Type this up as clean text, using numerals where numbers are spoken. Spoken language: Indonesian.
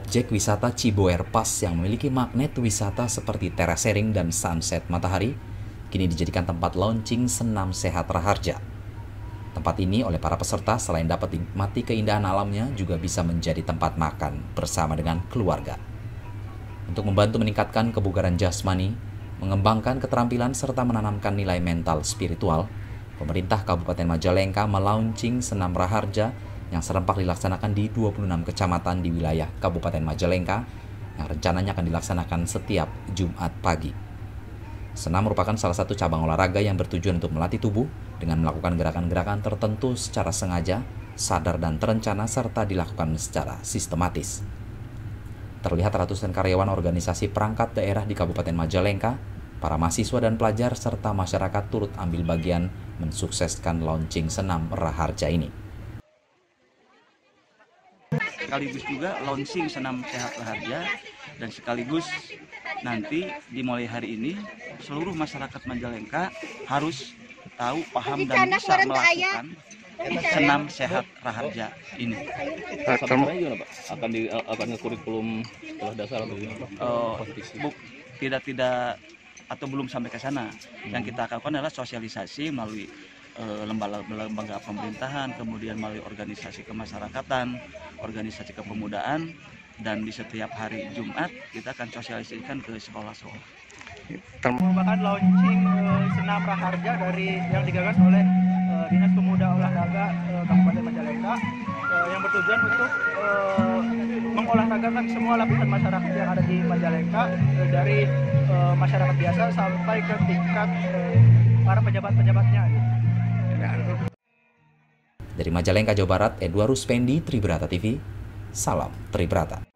Objek wisata Ciboer Pass yang memiliki magnet wisata seperti terasering dan sunset matahari, kini dijadikan tempat launching senam sehat Raharja. Tempat ini oleh para peserta selain dapat dinikmati keindahan alamnya, juga bisa menjadi tempat makan bersama dengan keluarga. Untuk membantu meningkatkan kebugaran jasmani, mengembangkan keterampilan serta menanamkan nilai mental spiritual, pemerintah Kabupaten Majalengka melaunching senam Raharja yang serempak dilaksanakan di 26 kecamatan di wilayah Kabupaten Majalengka yang rencananya akan dilaksanakan setiap Jumat pagi. Senam merupakan salah satu cabang olahraga yang bertujuan untuk melatih tubuh dengan melakukan gerakan-gerakan tertentu secara sengaja, sadar dan terencana serta dilakukan secara sistematis. Terlihat ratusan karyawan organisasi perangkat daerah di Kabupaten Majalengka, para mahasiswa dan pelajar serta masyarakat turut ambil bagian mensukseskan launching senam Raharja ini. Sekaligus juga launching senam sehat Raharja, dan sekaligus nanti dimulai hari ini seluruh masyarakat Majalengka harus tahu, paham dan bisa melakukan senam sehat Raharja ini. Akan ke kurikulum sekolah dasar atau tidak atau belum sampai ke sana. Yang kita lakukan adalah sosialisasi melalui lembaga pemerintahan, kemudian melalui organisasi kemasyarakatan, organisasi kepemudaan, dan di setiap hari Jumat kita akan sosialisasikan ke sekolah-sekolah. Merupakan launching senam Raharja dari yang digagas oleh Dinas Pemuda Olahraga Kabupaten Majalengka yang bertujuan untuk mengolahragakan semua lapisan masyarakat yang ada di Majalengka, dari masyarakat biasa sampai ke tingkat para pejabat-pejabatnya. Dari Majalengka, Jawa Barat, Edward Ruspendi, Tribrata TV. Salam Tribrata.